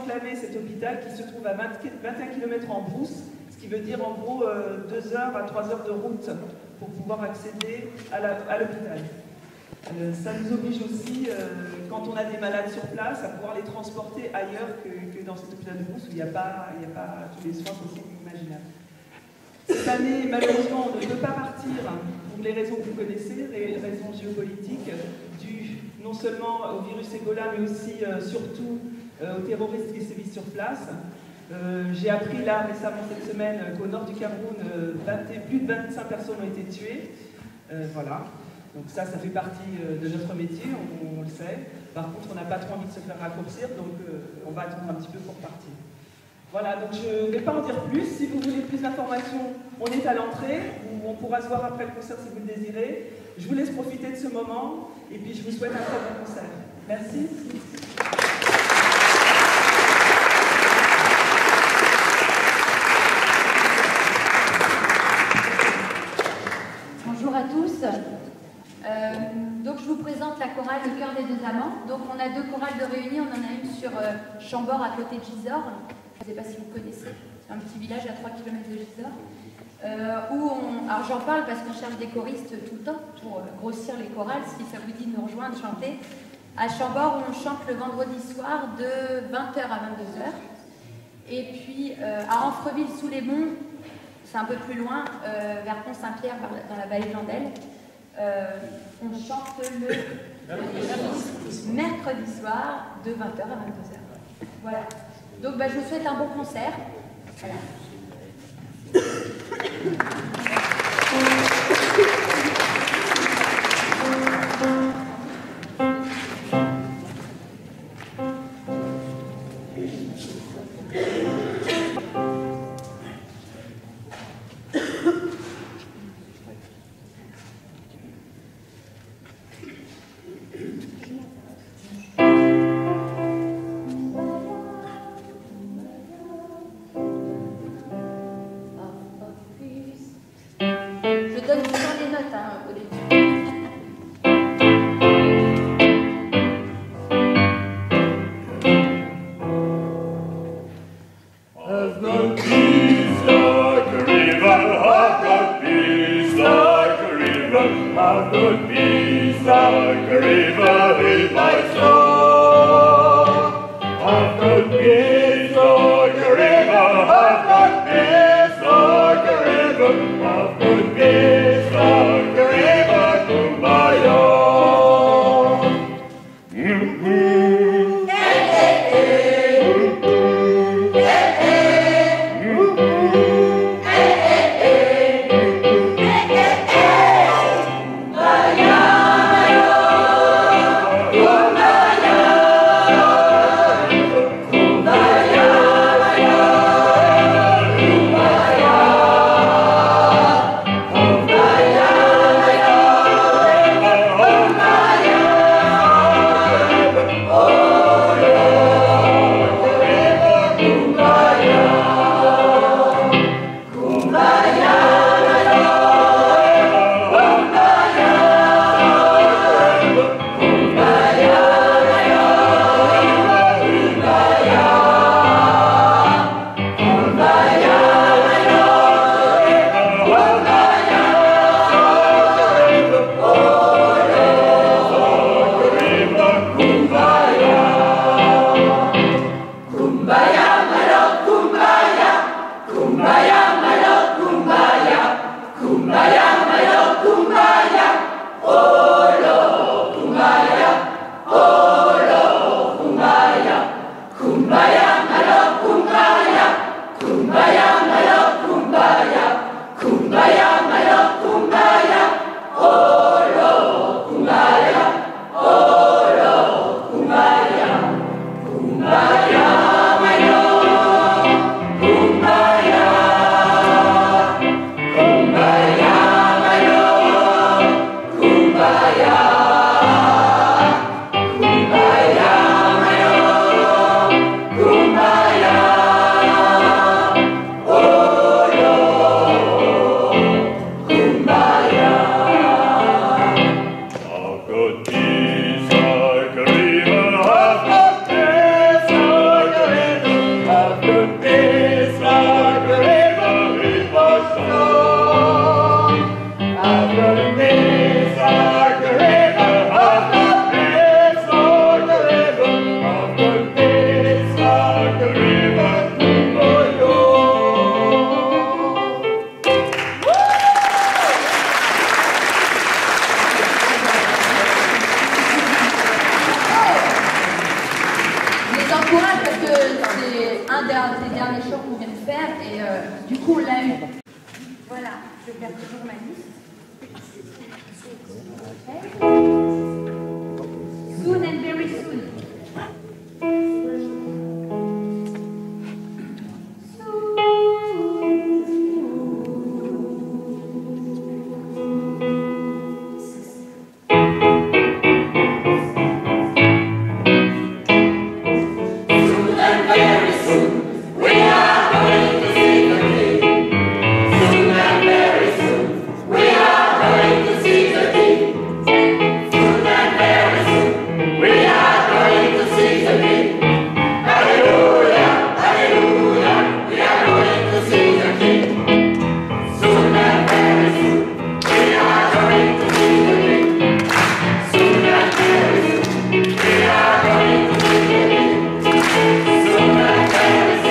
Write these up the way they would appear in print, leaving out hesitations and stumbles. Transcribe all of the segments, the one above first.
enclavé cet hôpital qui se trouve à 21 km en brousse, ce qui veut dire en gros 2 heures à 3 heures de route pour pouvoir accéder à l'hôpital. Ça nous oblige aussi, quand on a des malades sur place, à pouvoir les transporter ailleurs que dans cet hôpital de brousse où il n'y a pas tous les soins possibles et imaginables. Cette année, malheureusement, on ne peut pas partir pour les raisons que vous connaissez, les raisons géopolitiques, dues non seulement au virus Ebola, mais aussi, surtout, aux terroristes qui sévissent sur place. J'ai appris là, récemment cette semaine, qu'au nord du Cameroun, plus de 25 personnes ont été tuées. Voilà. Donc ça fait partie de notre métier, on le sait. Par contre, on n'a pas trop envie de se faire raccourcir, donc on va attendre un petit peu pour partir. Voilà, donc je ne vais pas en dire plus. Si vous voulez plus d'informations, on est à l'entrée, où on pourra se voir après le concert si vous le désirez. Je vous laisse profiter de ce moment, et puis je vous souhaite un très bon concert. Merci. Bonjour à tous. Donc je vous présente la chorale Le Cœur des Deux Amants. Donc on a 2 chorales de réunies, on en a une sur Chambord à côté de Gisors. Je ne sais pas si vous connaissez, c'est un petit village à 3 km de Gisors. Alors j'en parle parce qu'on cherche des choristes tout le temps pour grossir les chorales, si ça vous dit de nous rejoindre, chanter. À Chambord, on chante le vendredi soir de 20h à 22h. Et puis à Amfreville-sous-les-Monts, c'est un peu plus loin, vers Pont-Saint-Pierre, dans la vallée de Landelle. On chante le mercredi soir de 20h à 22h. Voilà. Donc je vous souhaite un bon concert. Voilà. Kumbaya, parce que c'est un des derniers chants qu'on vient de faire et du coup on l'a eu. Voilà, je garde toujours ma liste. Soon and very soon. We are going to see the King. Soon and very soon.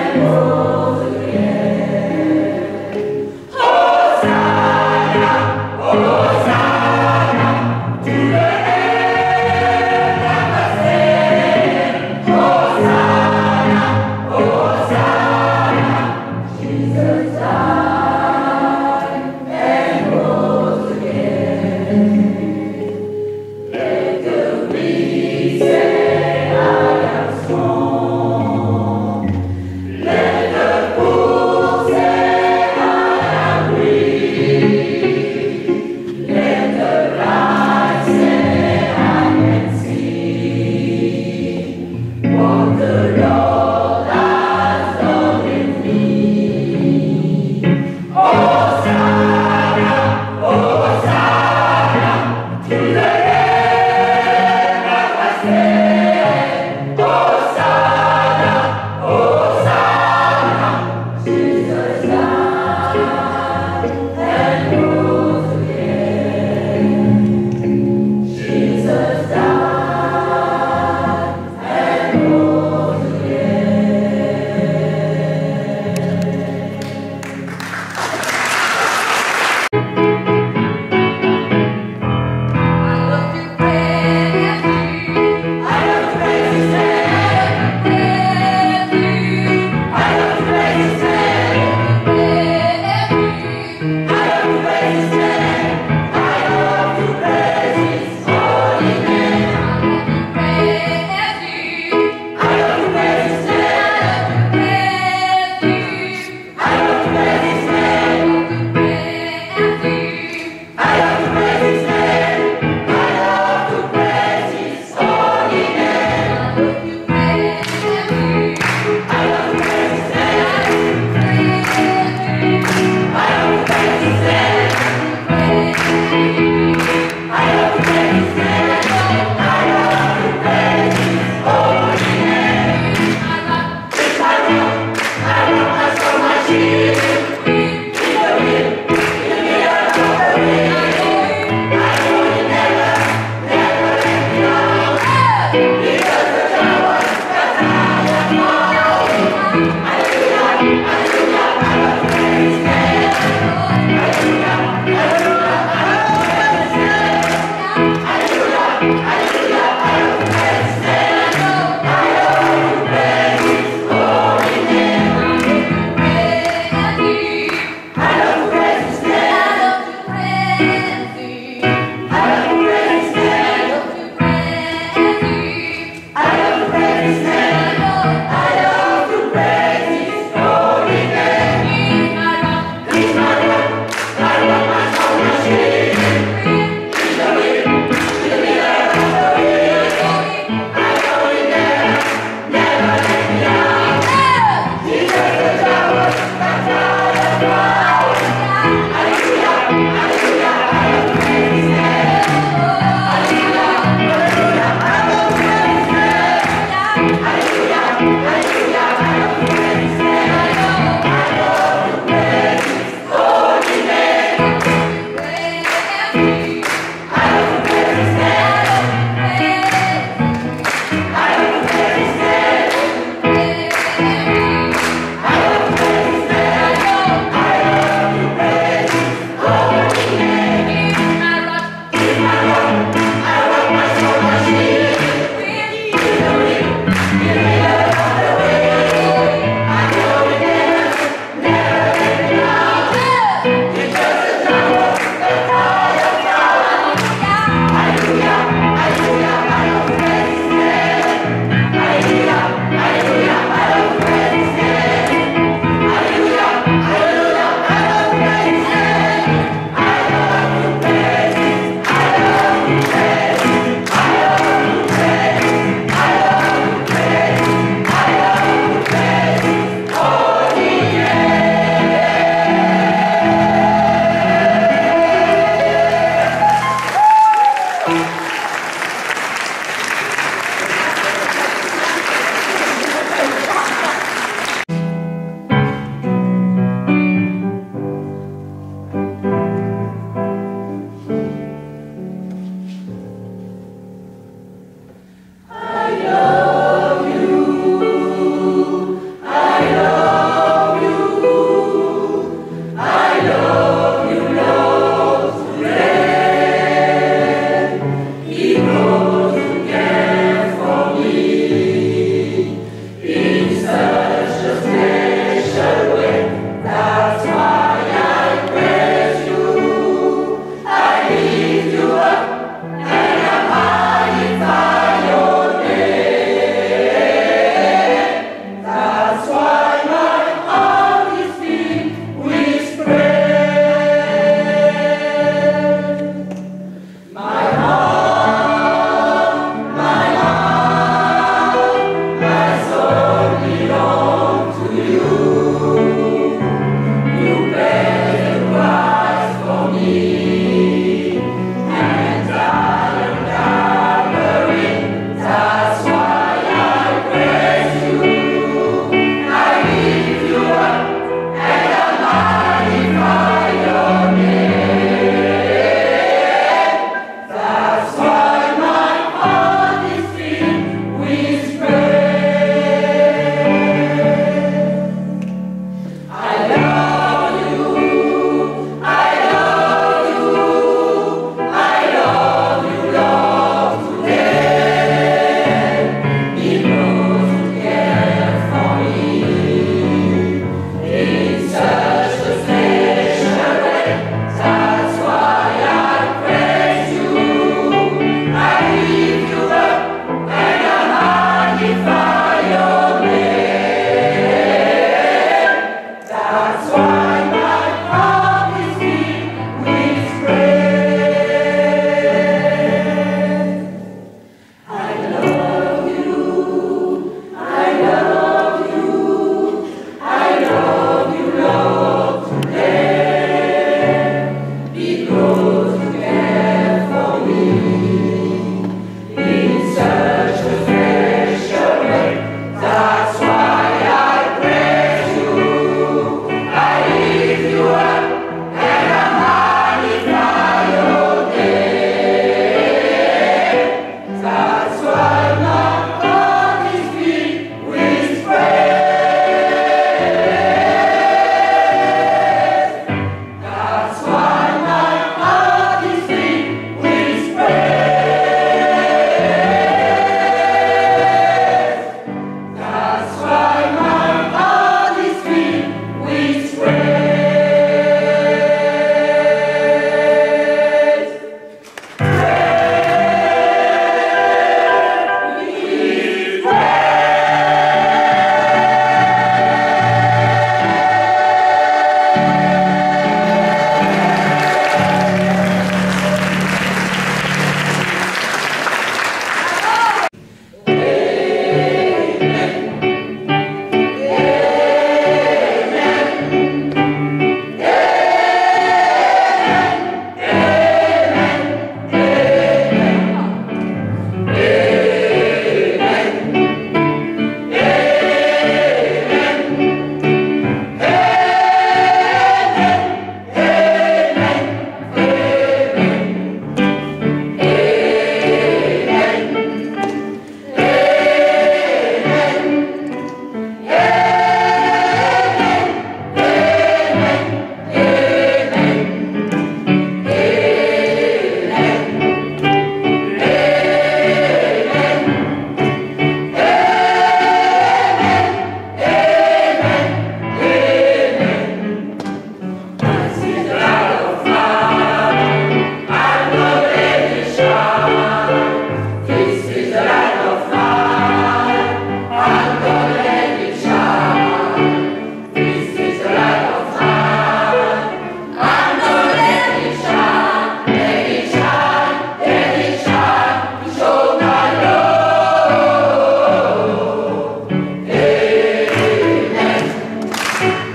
Thank you.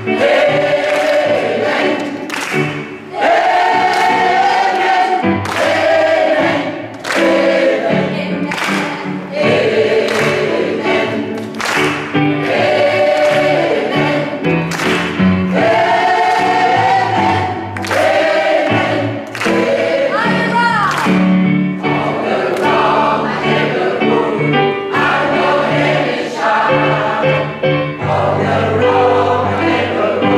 On the road,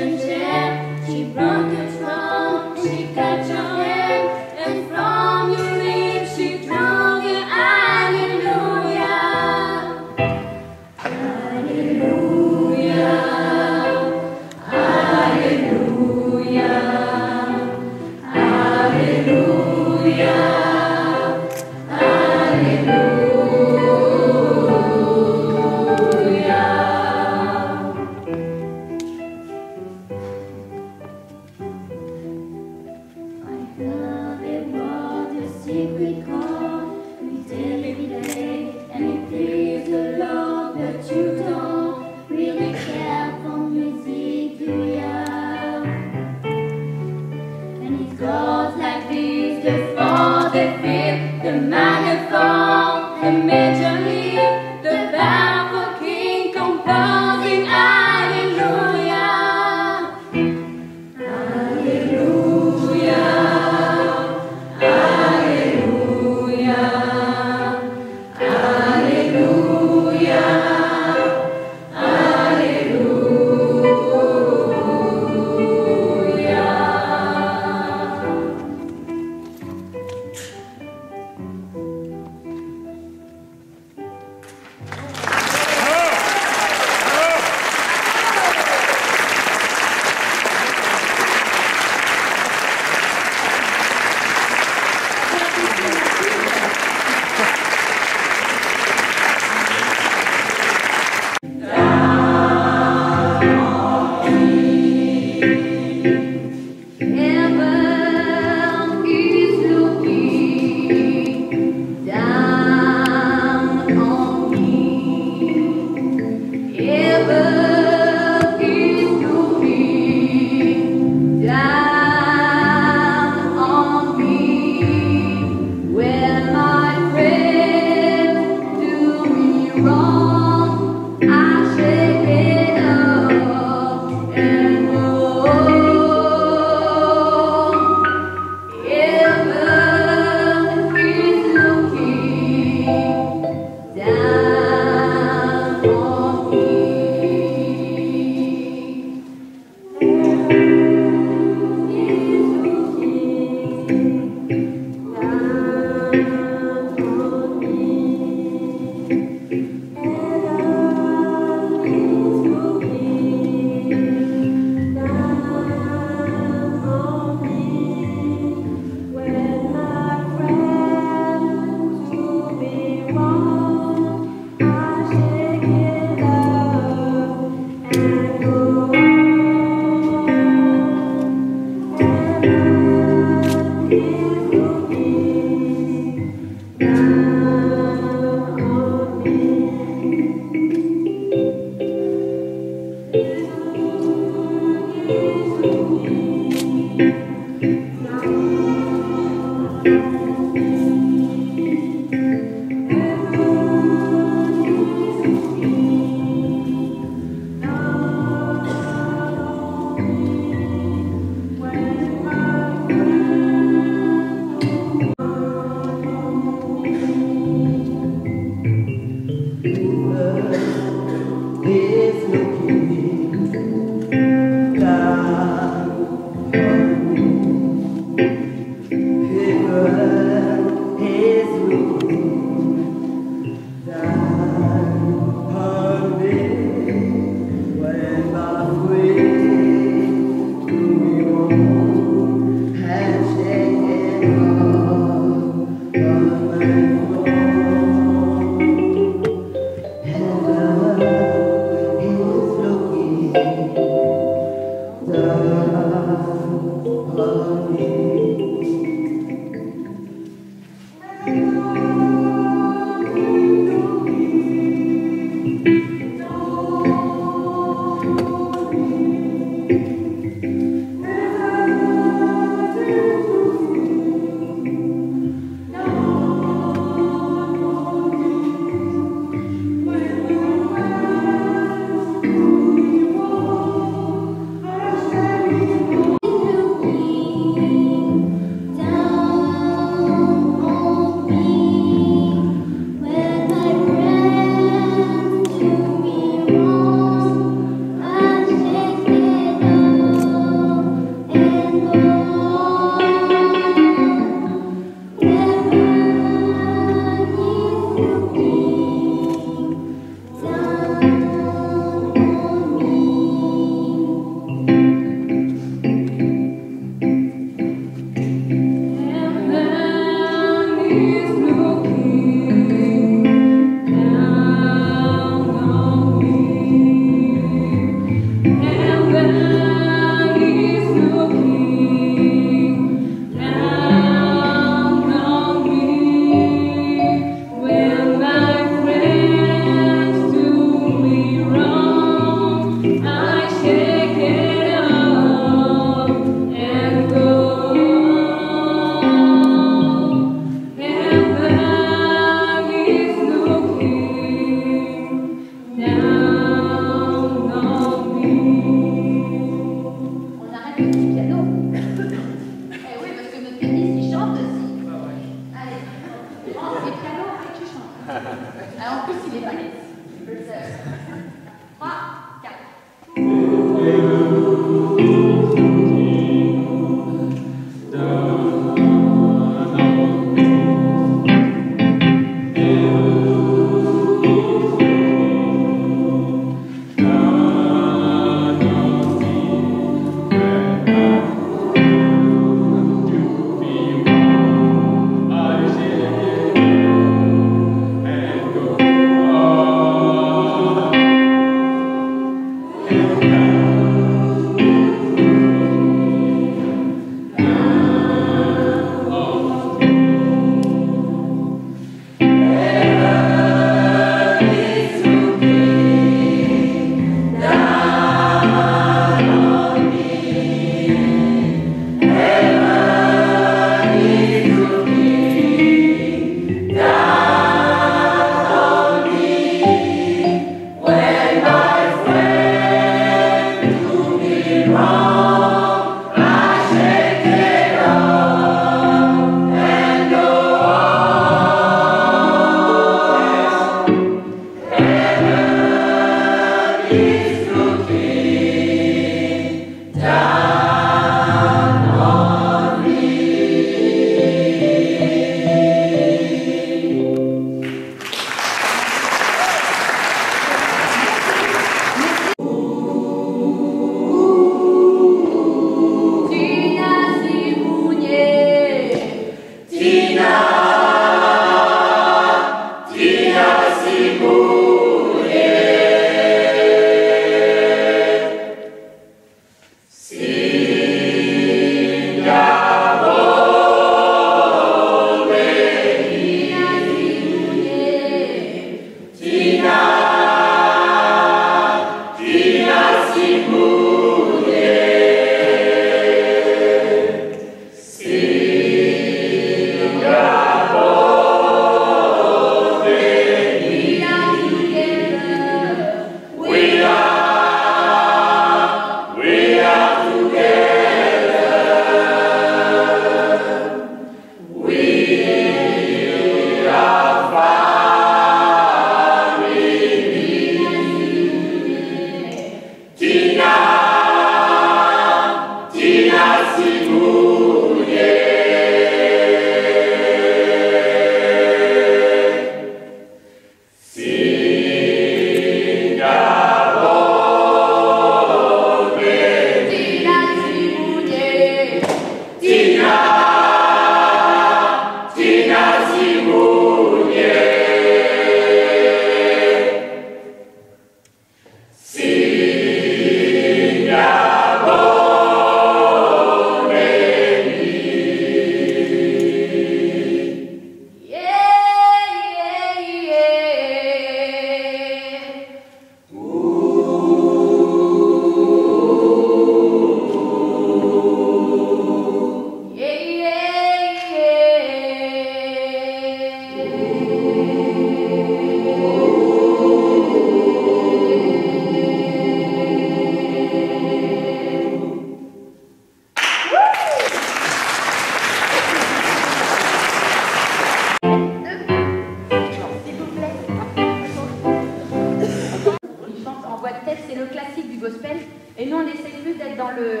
Et nous, on essaie plus d'être dans le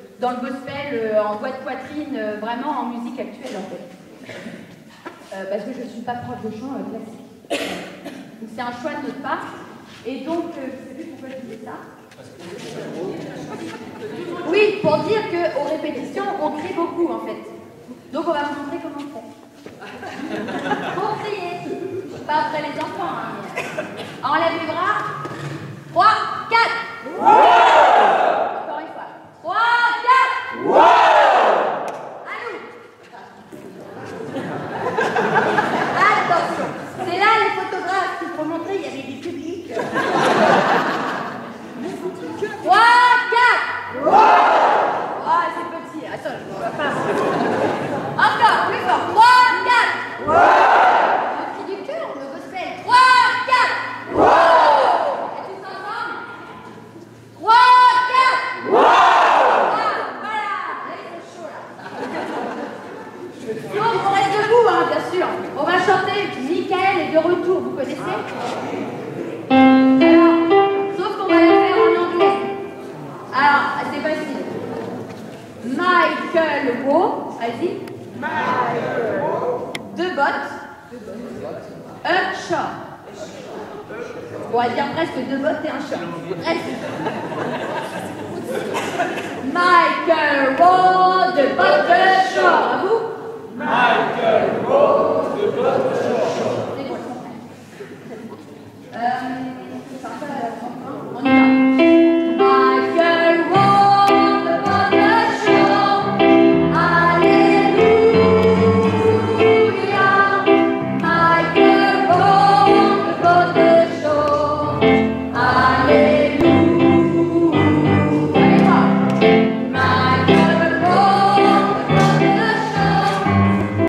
gospel, en voix de poitrine, vraiment en musique actuelle, en fait. Parce que je ne suis pas prof de chant classique. Donc c'est un choix de notre part. Et donc, je ne sais plus pourquoi je disais ça. Oui, pour dire qu'aux répétitions, on crie beaucoup, en fait. Donc on va vous montrer comment on fait. Pour crier. Pas après les enfants, hein. Enlève les bras. 3, 4. Encore une fois. 3, 4. À nous. Attention. C'est là les photographes qu'il faut montrer, il y avait des publics. 3, 4. Ah, c'est petit. Attends, je ne vois pas. Encore, plus fort. 3, 4. Le cri du cœur, le gospel. 3, 4. Et tous ensemble. 3, 4. Voilà, là, il fait chaud, là. Donc, on reste debout, hein, bien sûr. On va chanter Michael est de retour, vous connaissez? Alors, sauf qu'on va le faire en anglais. Alors, c'est facile. Michael Wo, vas-y. Deux bottes. Un chat. On va dire presque deux bottes et un chat. Presque. Michael Wo, deux bottes, un chat. À vous? Michael Wo, deux bottes,